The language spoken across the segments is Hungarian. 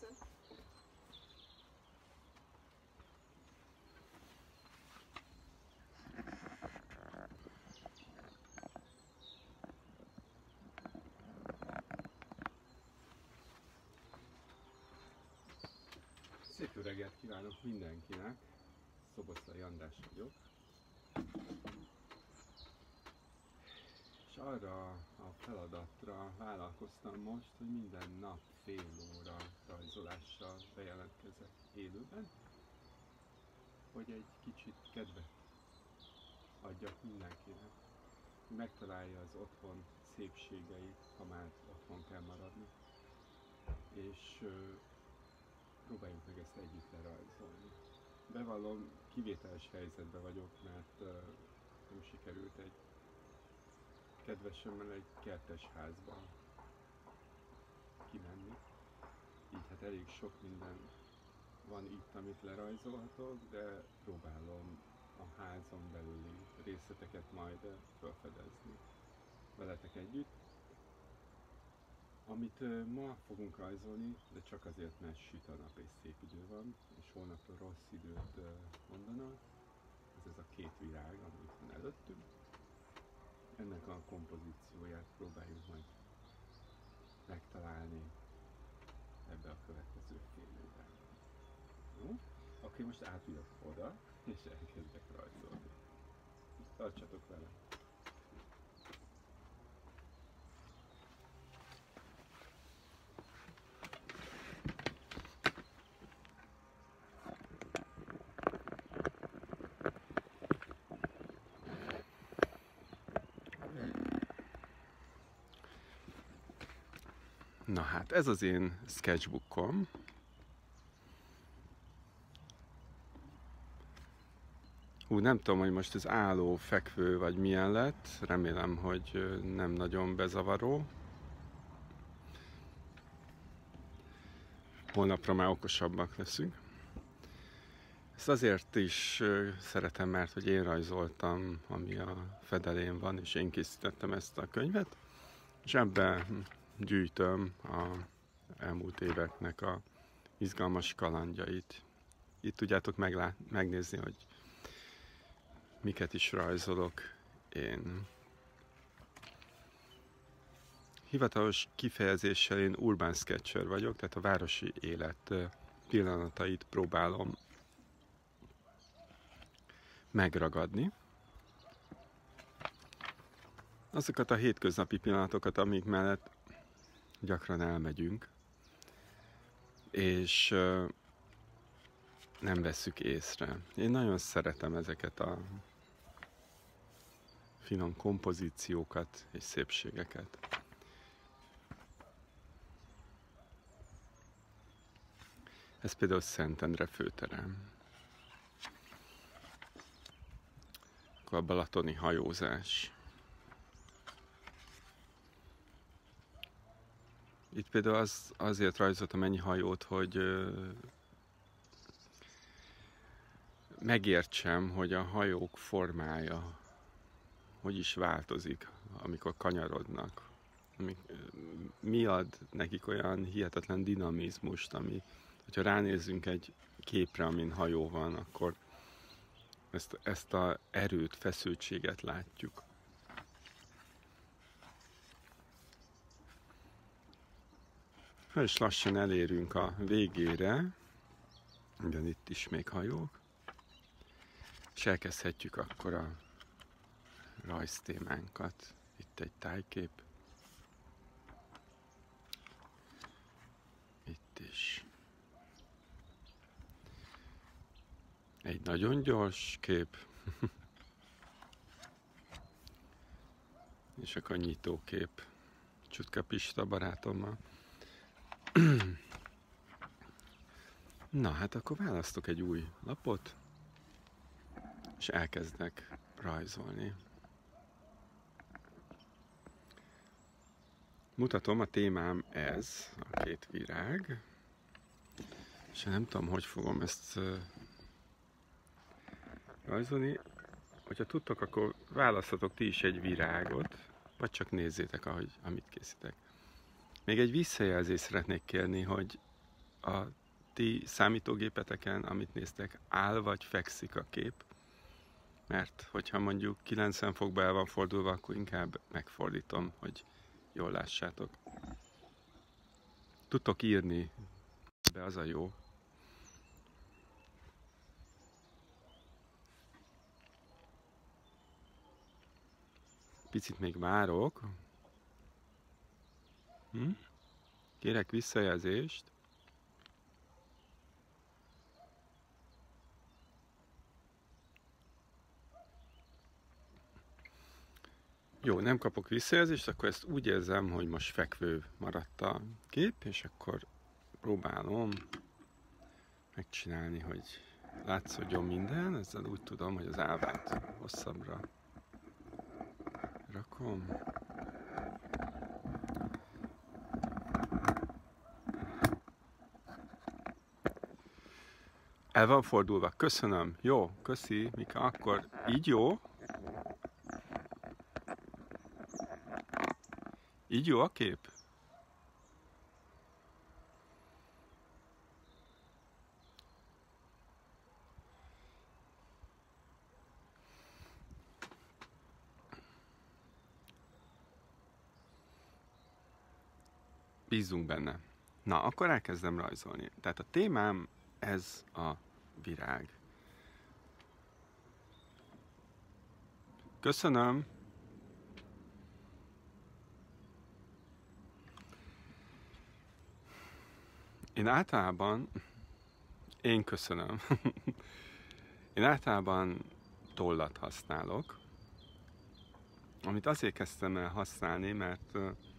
tetszett. Szép jó reggelt kívánok mindenkinek! Szoboszlai András vagyok. És arra a feladatra vállalkoztam most, hogy minden nap fél óra rajzolással bejelentkezek élőben, hogy egy kicsit kedvet adjak mindenkinek, hogy megtalálja az otthon szépségeit, ha már otthon kell maradni, és próbáljuk meg ezt együtt lerajzolni. Bevallom, kivételes helyzetben vagyok, mert nem sikerült egy kedvesemmel egy kertes házba kimenni. Így hát elég sok minden van itt, amit lerajzolhatok, de próbálom a házon belüli részleteket majd felfedezni veletek együtt. Amit ma fogunk rajzolni, de csak azért, mert süt a nap és szép idő van, és holnapra rossz időt mondanak. Ez a két virág, ami itt van előttünk. Ennek a kompozícióját próbáljuk majd megtalálni ebbe a következő fél évben. Jó? Akkor most átülök oda, és elkezdek rajzolni. Tartsatok vele! Na hát, ez az én sketchbookom. Nem tudom, hogy most ez álló, fekvő vagy milyen lett. Remélem, hogy nem nagyon bezavaró. Holnapra már okosabbak leszünk. Ezt azért is szeretem, mert hogy én rajzoltam, ami a fedelén van, és én készítettem ezt a könyvet. És ebben gyűjtöm az elmúlt éveknek a izgalmas kalandjait. Itt tudjátok megnézni, hogy miket is rajzolok én. Hivatalos kifejezéssel én urban sketcher vagyok, tehát a városi élet pillanatait próbálom megragadni. Azokat a hétköznapi pillanatokat, amik mellett gyakran elmegyünk, és nem vesszük észre. Én nagyon szeretem ezeket a finom kompozíciókat és szépségeket. Ez például Szentendre főterem. Akkor a balatoni hajózás. Itt például azért rajzoltam ennyi hajót, hogy megértsem, hogy a hajók formája hogy is változik, amikor kanyarodnak. Mi ad nekik olyan hihetetlen dinamizmust, ami, hogyha ránézzünk egy képre, amin hajó van, akkor ezt a erőt, feszültséget látjuk. És lassan elérünk a végére, ugyan itt is még hajók, és elkezdhetjük akkor a rajztémánkat. Itt egy tájkép, itt is egy nagyon gyors kép, és akkor nyitókép Csutka Pista barátommal. Na hát akkor választok egy új lapot, és elkezdek rajzolni. Mutatom, a témám ez, a két virág, és nem tudom, hogy fogom ezt rajzolni. Hogyha tudtok, akkor választatok ti is egy virágot, vagy csak nézzétek, amit készítek. Még egy visszajelzést szeretnék kérni, hogy a ti számítógépeteken, amit néztek, áll vagy fekszik a kép. Mert hogyha mondjuk 90 fokba el van fordulva, akkor inkább megfordítom, hogy jól lássátok. Tudtok írni, de az a jó. Picit még várok. Kérek visszajelzést. Jó, nem kapok visszajelzést, akkor ezt úgy érzem, hogy most fekvő maradt a kép, és akkor próbálom megcsinálni, hogy látszódjon minden. Ezzel úgy tudom, hogy az ávát hosszabbra rakom. El van fordulva. Köszönöm. Jó, köszi, Mika. Akkor így jó? Így jó a kép? Bízunk benne. Na, akkor elkezdem rajzolni. Tehát a témám ez a virág. Köszönöm! Én köszönöm. Én általában tollat használok, amit azért kezdtem el használni, mert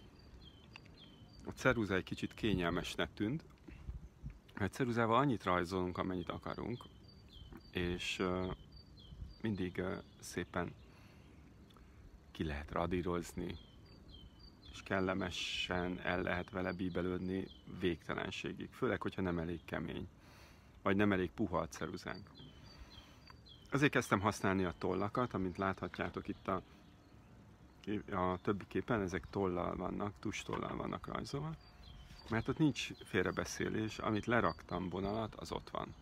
a ceruza egy kicsit kényelmesnek tűnt, mert ceruzával annyit rajzolunk, amennyit akarunk, és mindig szépen ki lehet radírozni, és kellemesen el lehet vele bíbelődni végtelenségig, főleg, hogyha nem elég kemény, vagy nem elég puha a ceruzánk. Azért kezdtem használni a tollakat, amint láthatjátok itt a többi képen, ezek tollal vannak, tustollal vannak rajzolva, mert ott nincs félrebeszélés, amit leraktam vonalat, az ott van.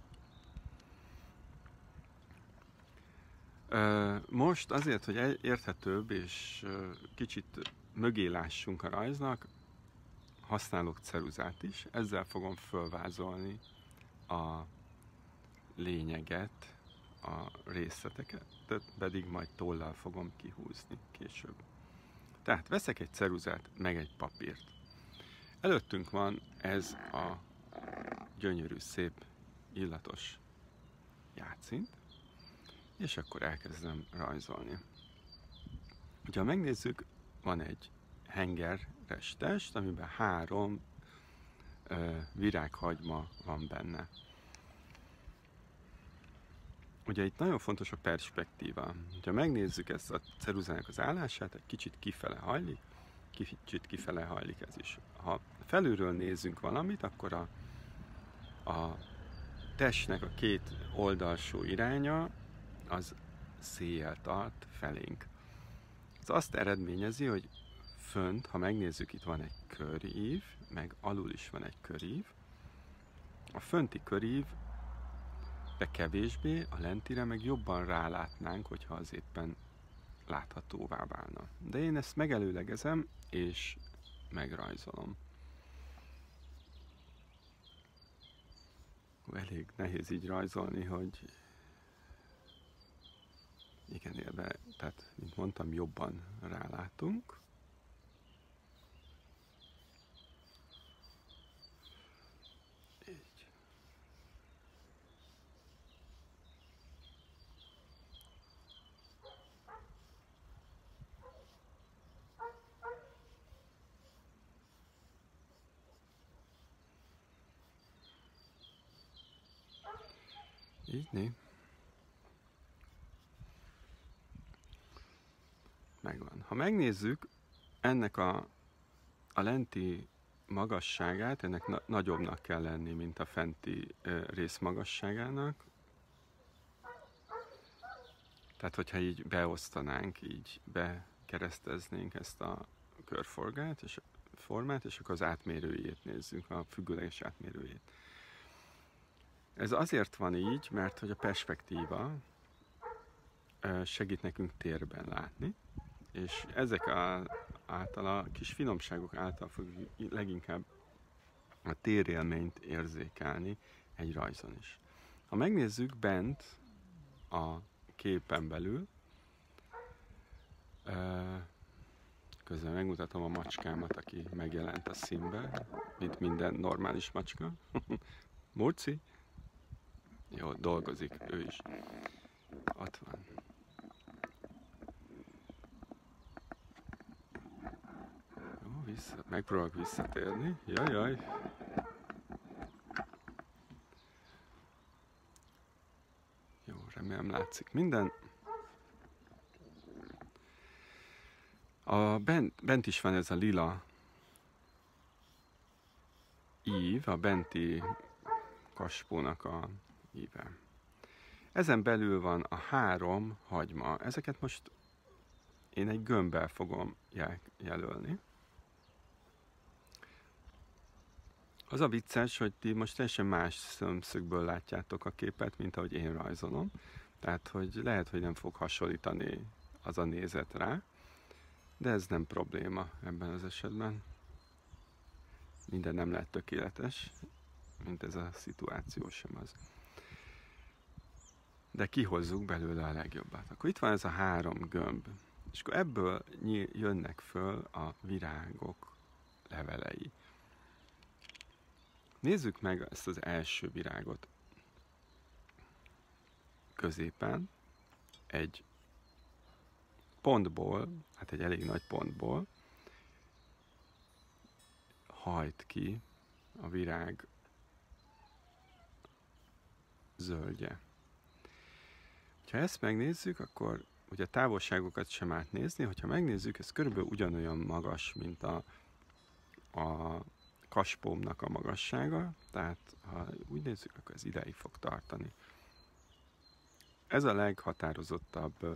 Most azért, hogy érthetőbb és kicsit mögé lássunk a rajznak, használok ceruzát is, ezzel fogom fölvázolni a lényeget, a részleteket, pedig majd tollal fogom kihúzni később. Tehát veszek egy ceruzát, meg egy papírt. Előttünk van ez a gyönyörű, szép, illatos játszint, és akkor elkezdem rajzolni. Ha megnézzük, van egy hengeres test, amiben 3 virághagyma van benne. Ugye itt nagyon fontos a perspektíva. Ha megnézzük ezt a ceruzának az állását, egy kicsit kifele hajlik ez is. Ha felülről nézzünk valamit, akkor a testnek a 2 oldalsó iránya az széjjel tart felénk. Ez azt eredményezi, hogy fönt, ha megnézzük, itt van egy körív, meg alul is van egy körív. A fönti körív de kevésbé, a lentire meg jobban rálátnánk, hogyha az éppen láthatóvá válna. De én ezt megelőlegezem, és megrajzolom. Elég nehéz így rajzolni, hogy igen, élve, tehát, mint mondtam, jobban rálátunk. Így. Így né. Megvan. Ha megnézzük ennek a lenti magasságát, ennek nagyobbnak kell lenni, mint a fenti rész magasságának. Tehát, hogyha így beosztanánk, így bekereszteznénk ezt a körformát, és akkor az átmérőjét nézzük, a függőleges átmérőjét. Ez azért van így, mert hogy a perspektíva segít nekünk térben látni, és ezek által a kis finomságok által fogjuk leginkább a térélményt érzékelni egy rajzon is. Ha megnézzük bent a képen belül, közben megmutatom a macskámat, aki megjelent a színbe, mint minden normális macska. Murci? Jó, dolgozik ő is. Ott van. Jó, megpróbálok visszatérni. Jaj. Jó, remélem látszik minden. Bent is van ez a lila ív, a benti kaspónak a íve. Ezen belül van a 3 hagyma. Ezeket most én egy gömbbel fogom jelölni. Az a vicces, hogy ti most teljesen más szemszögből látjátok a képet, mint ahogy én rajzolom. Tehát, hogy lehet, hogy nem fog hasonlítani az a nézet rá, de ez nem probléma ebben az esetben. Minden nem lehet tökéletes, mint ez a szituáció sem az. De kihozzuk belőle a legjobbat. Akkor itt van ez a 3 gömb, és akkor ebből jönnek föl a virágok levelei. Nézzük meg ezt az első virágot. Középen egy pontból, hát egy elég nagy pontból hajt ki a virág zöldje. Ha ezt megnézzük, akkor ugye a távolságokat sem átnézni, hogyha megnézzük, ez körülbelül ugyanolyan magas, mint a kaspómnak a magassága, tehát ha úgy nézzük, akkor ez ideig fog tartani. Ez a leghatározottabb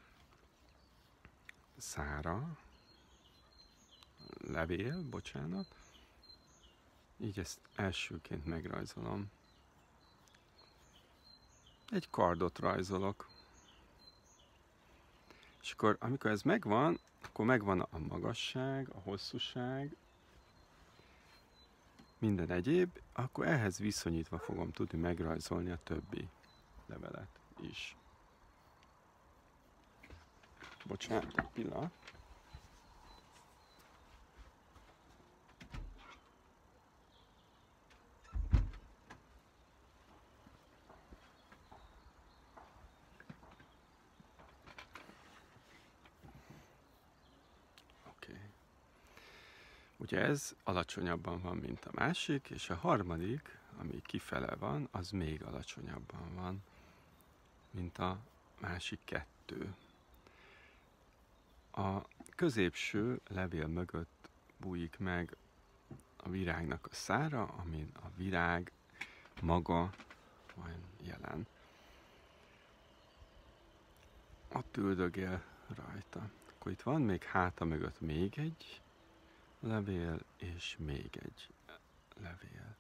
levél, bocsánat. Így ezt elsőként megrajzolom. Egy kardot rajzolok. És akkor, amikor ez megvan, akkor megvan a magasság, a hosszúság, minden egyéb, akkor ehhez viszonyítva fogom tudni megrajzolni a többi levelet is. Bocsánat, egy pillanat. Ugye ez alacsonyabban van, mint a másik, és a harmadik, ami kifele van, az még alacsonyabban van, mint a másik 2. A középső levél mögött bújik meg a virágnak a szára, amin a virág maga van jelen. Ott üldögél rajta. Akkor itt van még háta mögött még egy levél, és még egy levél.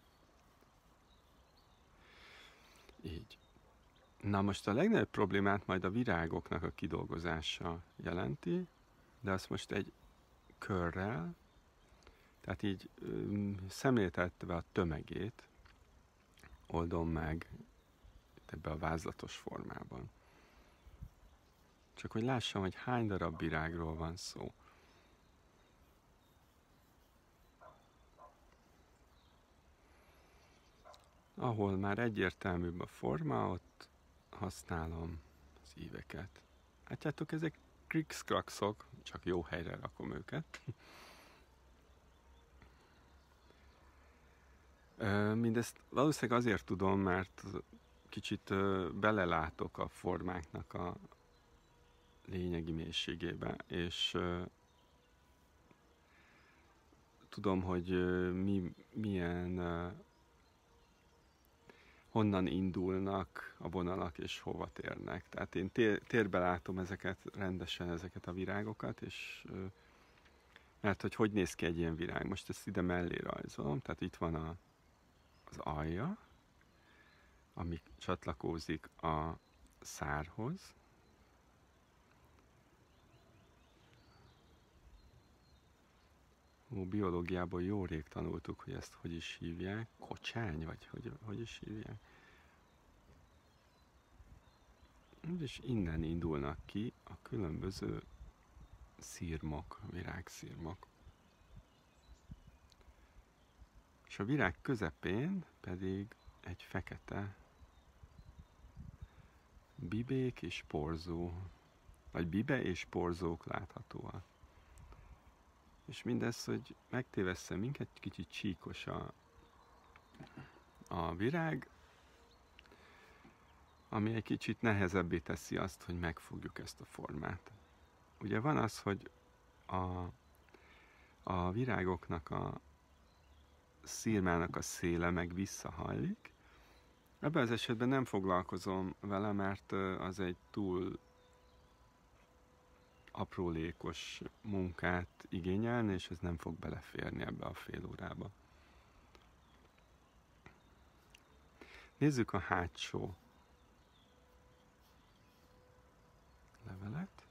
Így. Na most a legnagyobb problémát majd a virágoknak a kidolgozása jelenti, de azt most egy körrel, tehát így szemléltetve a tömegét oldom meg ebbe a vázlatos formában. Csak hogy lássam, hogy hány darab virágról van szó. Ahol már egyértelműbb a forma, ott használom az íveket. Látjátok, ezek krikszkrakszok, csak jó helyre rakom őket. Mindezt valószínűleg azért tudom, mert kicsit belelátok a formáknak a lényegi mélységébe, és tudom, hogy milyen honnan indulnak a vonalak és hova térnek. Tehát én térbe látom rendesen ezeket a virágokat, és mert hogy néz ki egy ilyen virág. Most ezt ide mellé rajzolom, tehát itt van az alja, ami csatlakozik a szárhoz. Biológiában jó rég tanultuk, hogy ezt hogy is hívják. Kocsány, vagy hogy is hívják. És innen indulnak ki a különböző szirmok, virágszirmok. És a virág közepén pedig egy fekete bibék és porzó, vagy bibe és porzók láthatóak. És mindez, hogy megtévessze minket, kicsit csíkos a virág, ami egy kicsit nehezebbé teszi azt, hogy megfogjuk ezt a formát. Ugye van az, hogy a virágoknak a szirmának a széle meg visszahajlik. Ebben az esetben nem foglalkozom vele, mert az egy túl aprólékos munkát igényelni, és ez nem fog beleférni ebbe a fél órába. Nézzük a hátsó levelet.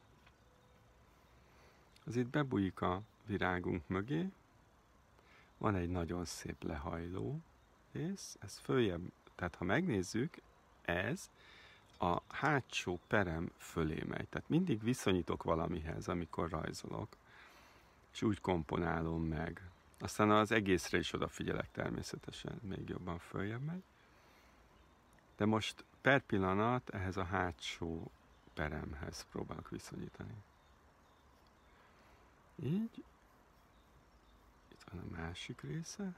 Az itt bebújik a virágunk mögé, van egy nagyon szép lehajló rész, ez följebb, tehát ha megnézzük, ez a hátsó perem fölé megy. Tehát mindig viszonyítok valamihez, amikor rajzolok, és úgy komponálom meg. Aztán az egészre is odafigyelek természetesen, még jobban följebb megy. De most per pillanat ehhez a hátsó peremhez próbálok viszonyítani. Így. Itt van a másik része.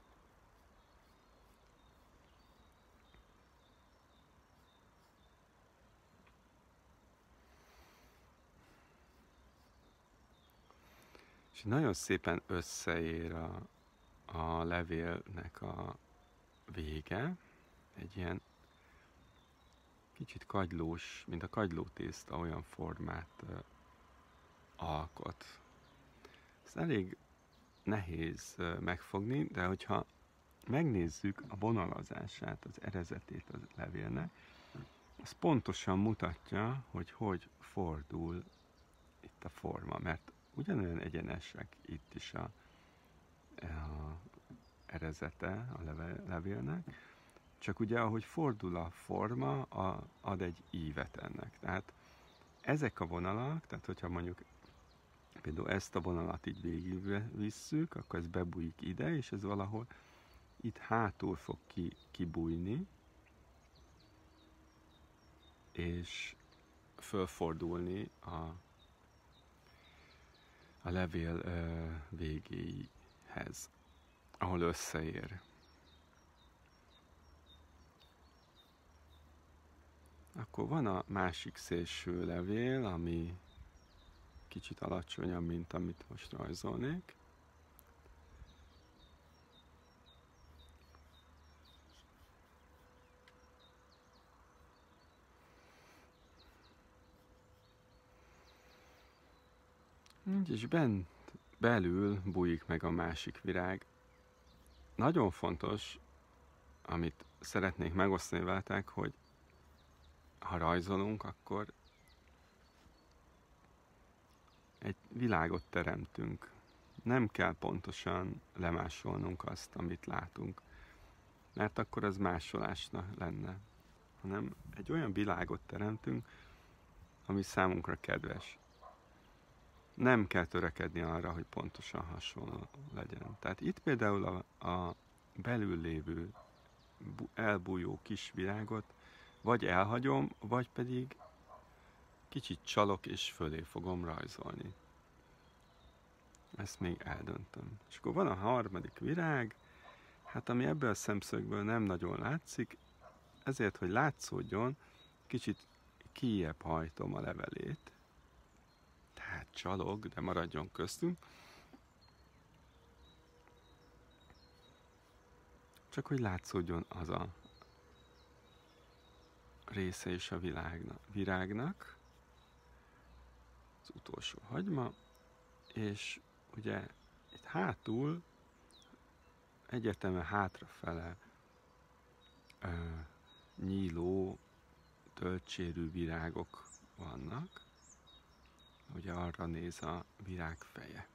És nagyon szépen összeér a levélnek a vége. Egy ilyen kicsit kagylós, mint a kagylótészta, olyan formát alkot. Ez elég nehéz megfogni, de hogyha megnézzük a vonalazását, az erezetét a levélnek, az pontosan mutatja, hogy hogy fordul itt a forma, mert ugyanolyan egyenesek itt is a erezete a levélnek, csak ugye ahogy fordul a forma, ad egy ívet ennek. Tehát ezek a vonalak, tehát hogyha mondjuk például ezt a vonalat így végigvisszük, akkor ez bebújik ide, és ez valahol itt hátul fog kibújni, és fölfordulni a levél végéhez, ahol összeér. Akkor van a másik szélső levél, ami kicsit alacsonyabb, mint amit most rajzolnék. És belül bújik meg a másik virág. Nagyon fontos, amit szeretnék megosztani veletek, hogy ha rajzolunk, akkor egy világot teremtünk. Nem kell pontosan lemásolnunk azt, amit látunk, mert akkor az másolásnak lenne, hanem egy olyan világot teremtünk, ami számunkra kedves. Nem kell törekedni arra, hogy pontosan hasonló legyen. Tehát itt például a belül lévő elbújó kis virágot vagy elhagyom, vagy pedig kicsit csalok és fölé fogom rajzolni. Ezt még eldöntöm. És akkor van a harmadik virág, hát ami ebből a szemszögből nem nagyon látszik, ezért, hogy látszódjon, kicsit kijjebb hajtom a levelét. Tehát csalog, de maradjon köztünk. Csak hogy látszódjon az a része is a virágnak, az utolsó hagyma, és ugye itt hátul egyértelműen hátrafele nyíló, töltsérű virágok vannak. Ugye arra néz a virág feje.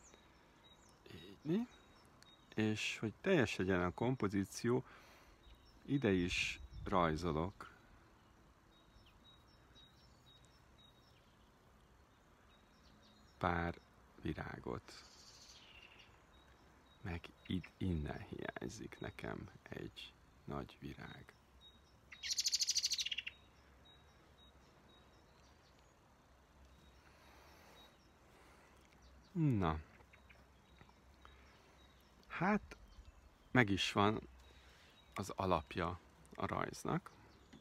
Így. És hogy teljes legyen a kompozíció, ide is rajzolok pár virágot. Meg innen hiányzik nekem egy nagy virág. Na, hát meg is van az alapja a rajznak.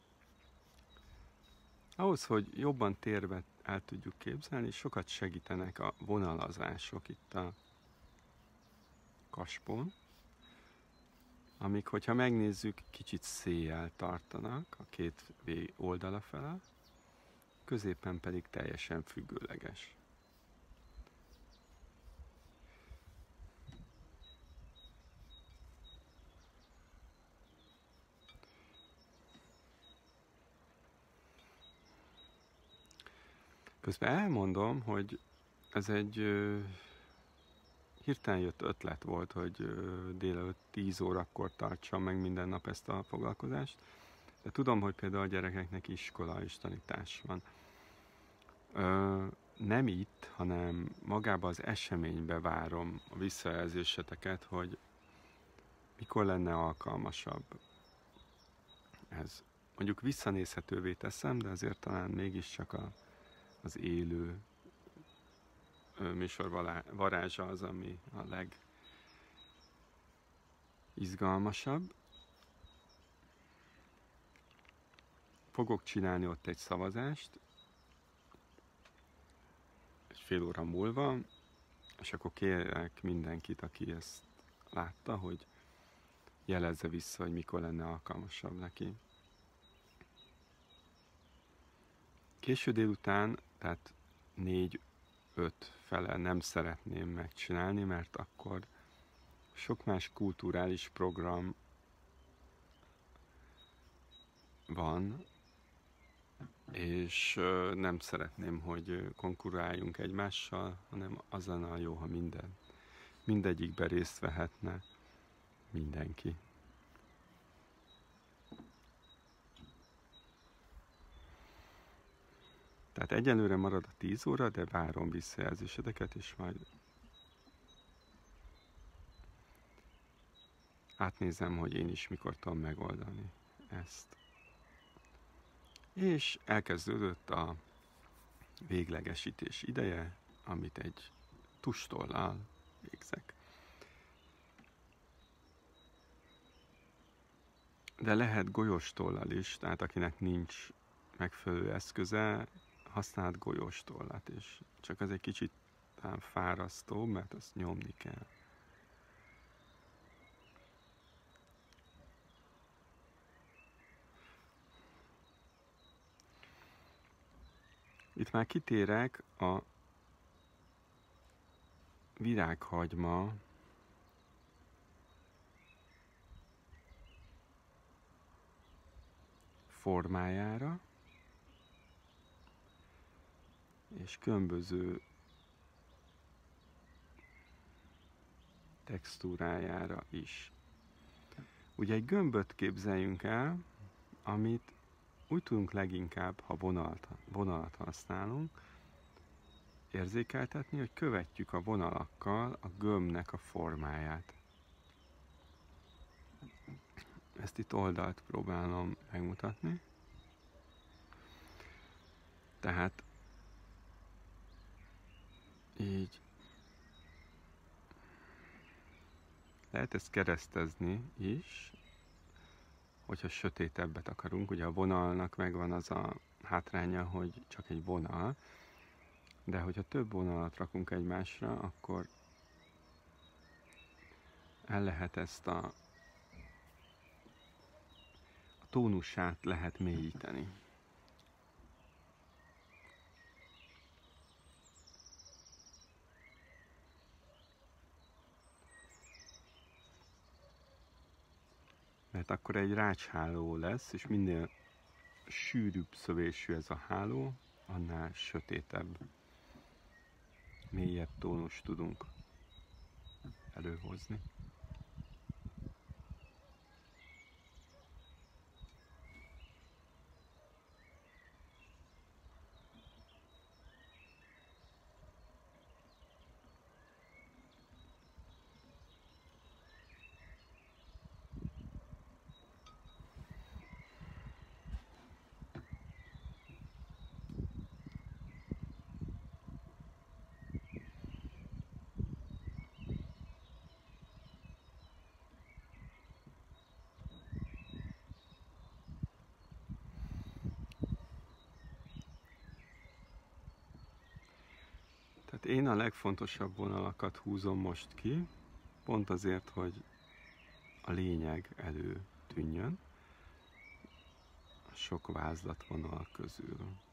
Ahhoz, hogy jobban térbe el tudjuk képzelni, sokat segítenek a vonalazások itt a kaspón, amik, hogyha megnézzük, kicsit széjjel tartanak a két oldala fele, középen pedig teljesen függőleges. Közben elmondom, hogy ez egy hirtelen jött ötlet volt, hogy délelőtt 10 órakor tartsam meg minden nap ezt a foglalkozást, de tudom, hogy például a gyerekeknek iskola és tanítás van. Nem itt, hanem magába az eseménybe várom a visszajelzéseteket, hogy mikor lenne alkalmasabb ez. Mondjuk visszanézhetővé teszem, de azért talán mégiscsak az élő műsor varázsa az, ami a legizgalmasabb. Fogok csinálni ott egy szavazást, egy fél óra múlva, és akkor kérek mindenkit, aki ezt látta, hogy jelezze vissza, hogy mikor lenne alkalmasabb neki. Késő délután, tehát 4-5 fele nem szeretném megcsinálni, mert akkor sok más kulturális program van, és nem szeretném, hogy konkuráljunk egymással, hanem az lenne a jó, ha mindegyikben részt vehetne mindenki. Tehát egyelőre marad a 10 óra, de várom visszajelzésedeket, és majd átnézem, hogy én is mikor tudom megoldani ezt. És elkezdődött a véglegesítés ideje, amit egy tustollal végzek. De lehet golyóstollal is, tehát akinek nincs megfelelő eszköze, használt golyóstollat, és csak az egy kicsit fárasztó, mert azt nyomni kell. Itt már kitérek a virághagyma formájára, és különböző textúrájára is. Ugye egy gömböt képzeljünk el, amit úgy tudunk leginkább, ha vonalat használunk, érzékeltetni, hogy követjük a vonalakkal a gömbnek a formáját. Ezt itt oldalt próbálom megmutatni. Tehát így lehet ezt keresztezni is, hogyha sötétebbet akarunk. Ugye a vonalnak megvan az a hátránya, hogy csak egy vonal, de hogyha több vonalat rakunk egymásra, akkor el lehet ezt a tónusát lehet mélyíteni. mert akkor egy rácsháló lesz, és minél sűrűbb szövésű ez a háló, annál sötétebb, mélyebb tónust tudunk előhozni. Tehát én a legfontosabb vonalakat húzom most ki, pont azért, hogy a lényeg előtűnjön a sok vázlatvonal közül.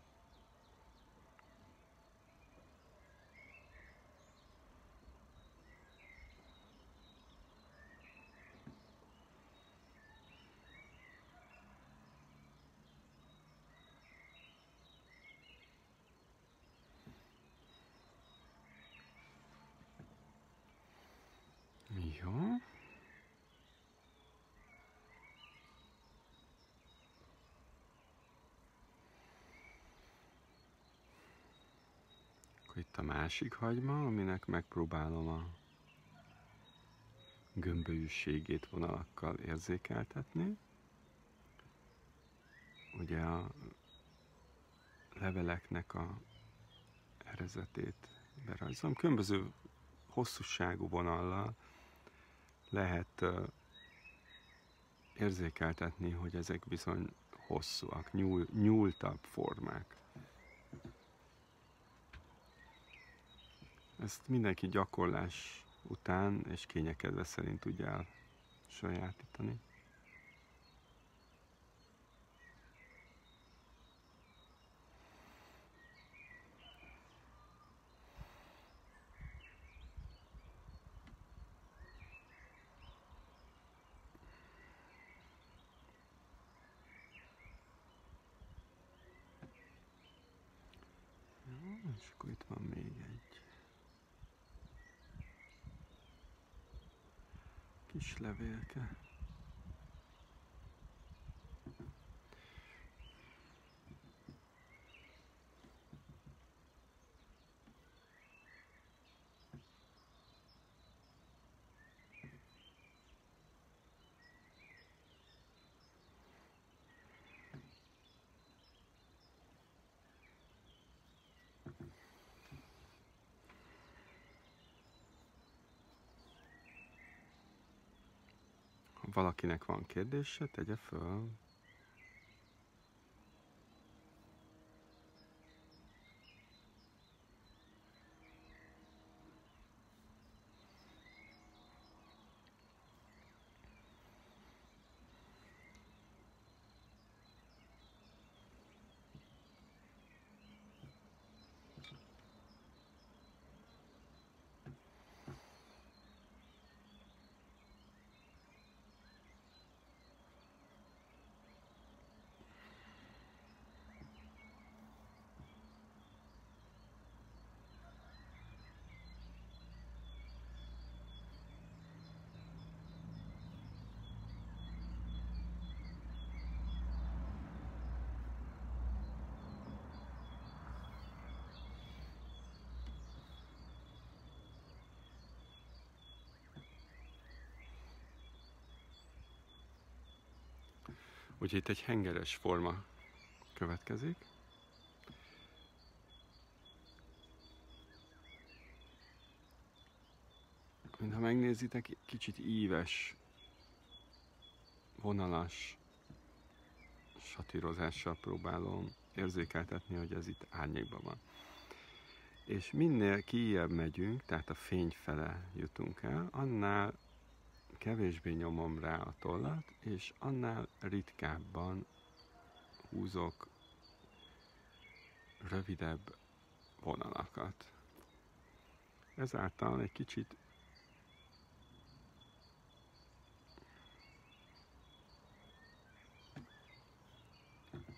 Jó. Akkor itt a másik hagyma, aminek megpróbálom a gömbölyűségét vonalakkal érzékeltetni. Ugye a leveleknek a erezetét berajzolom. Különböző hosszúságú vonallal lehet érzékeltetni, hogy ezek bizony hosszúak, nyúltabb formák. Ezt mindenki gyakorlás után és kényekedve szerint tudja elsajátítani. És akkor itt van még egy kis levélke. Ha valakinek van kérdése, tegye föl. Úgyhogy itt egy hengeres forma következik. Mintha megnézitek, kicsit íves, vonalas satírozással próbálom érzékeltetni, hogy ez itt árnyékban van. És minél kijjebb megyünk, tehát a fény fele jutunk el, annál kevésbé nyomom rá a tollat, és annál ritkábban húzok rövidebb vonalakat. Ezáltal egy kicsit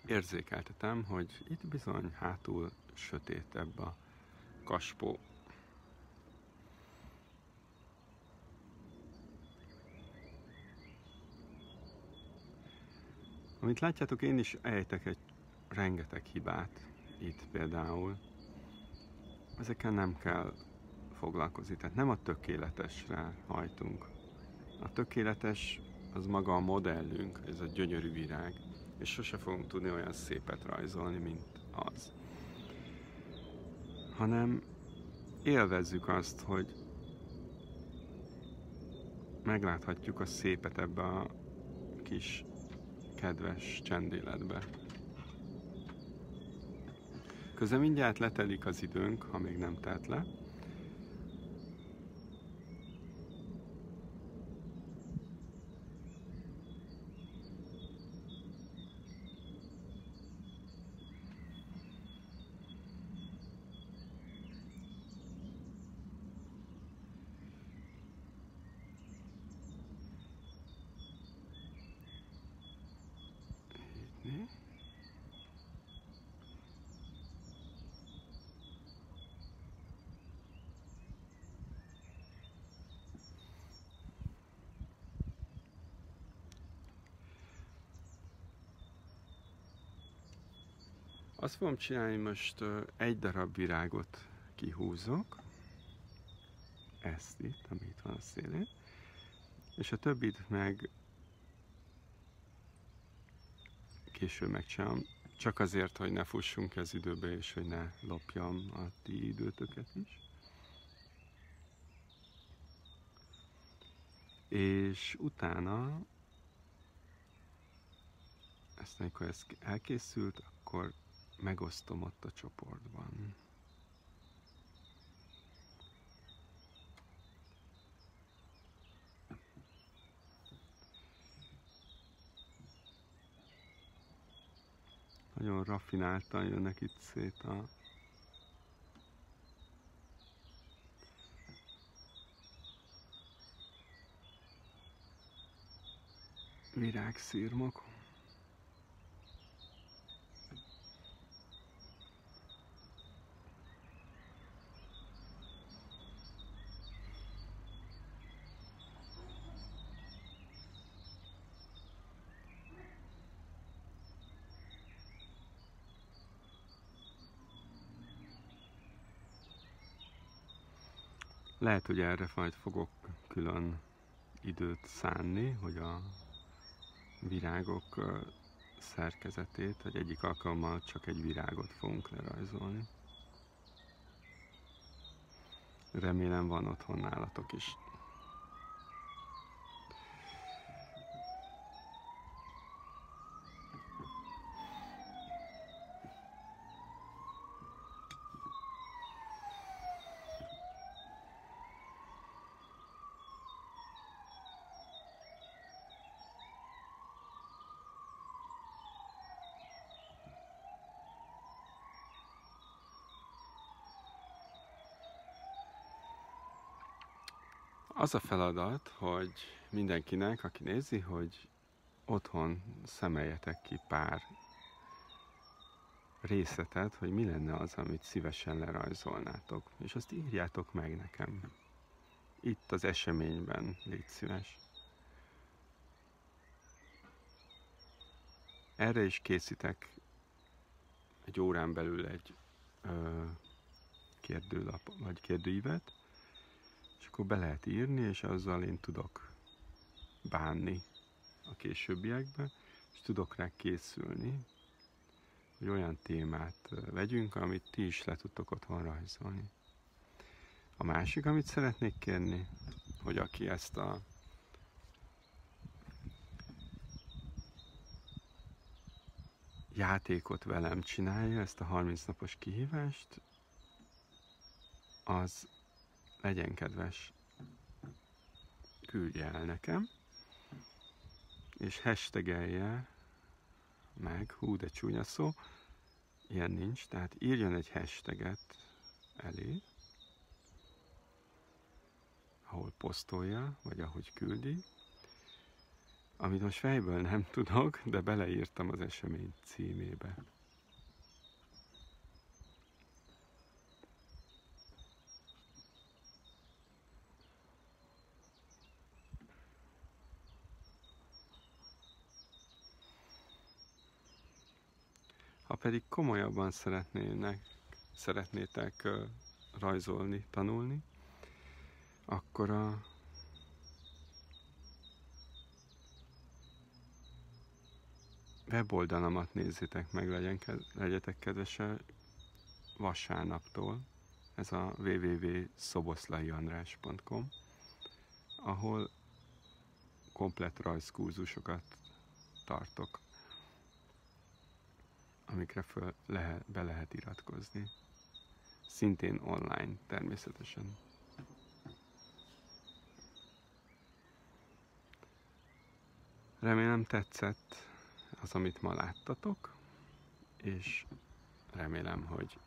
érzékeltetem, hogy itt bizony hátul sötétebb a kaspó. Amit látjátok, én is ejtek egy rengeteg hibát itt például. Ezekkel nem kell foglalkozni, tehát nem a tökéletesre hajtunk. A tökéletes az maga a modellünk, ez a gyönyörű virág, és sose fogunk tudni olyan szépet rajzolni, mint az. Hanem élvezzük azt, hogy megláthatjuk a szépet ebbe a kis kedves csendéletbe. Közben mindjárt letelik az időnk, ha még nem telt le. Azt fogom csinálni, most egy darab virágot kihúzok, ezt itt, ami itt van a szélén, és a többit meg később megcsinálom, csak azért, hogy ne fussunk az időbe, és hogy ne lopjam a ti időtöket is. És utána, ezt amikor ez elkészült, akkor megosztom ott a csoportban. Nagyon raffináltan jönnek itt szét a virágszirmok. Lehet, hogy erre majd fogok külön időt szánni, hogy a virágok szerkezetét, hogy egyik alkalommal csak egy virágot fogunk lerajzolni. Remélem van otthon nálatok is. Az a feladat, hogy mindenkinek, aki nézi, hogy otthon szemeljetek ki pár részletet, hogy mi lenne az, amit szívesen lerajzolnátok. És azt írjátok meg nekem. Itt az eseményben, légy szíves. Erre is készítek egy órán belül egy kérdőlap, vagy kérdőívet, és akkor be lehet írni, és azzal én tudok bánni a későbbiekben, és tudok rá készülni, hogy olyan témát vegyünk, amit ti is le tudtok otthon rajzolni. A másik, amit szeretnék kérni, hogy aki ezt a játékot velem csinálja, ezt a 30 napos kihívást, az legyen kedves, küldje el nekem, és hashtagelje meg, hú de csúnya szó, ilyen nincs, tehát írjon egy hashtaget elé, ahol posztolja, vagy ahogy küldi, amit most fejből nem tudok, de beleírtam az esemény címébe. Ha pedig komolyabban szeretnétek rajzolni, tanulni, akkor a weboldalamat nézzétek meg, legyetek kedvesek, vasárnaptól. Ez a www.szoboszlaiandrás.com, ahol komplett rajzkurzusokat tartok, amikre be lehet iratkozni. Szintén online, természetesen. Remélem tetszett az, amit ma láttatok, és remélem, hogy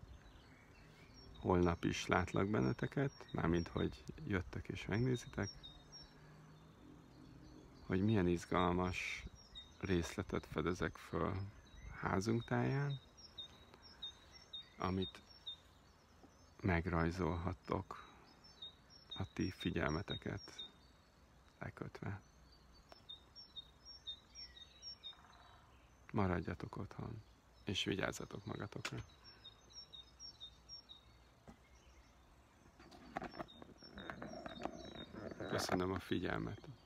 holnap is látlak benneteket, mármint, hogy jöttek és megnézitek, hogy milyen izgalmas részletet fedezek föl házunk táján, amit megrajzolhattok a ti figyelmeteket lekötve. Maradjatok otthon, és vigyázzatok magatokra. Köszönöm a figyelmet.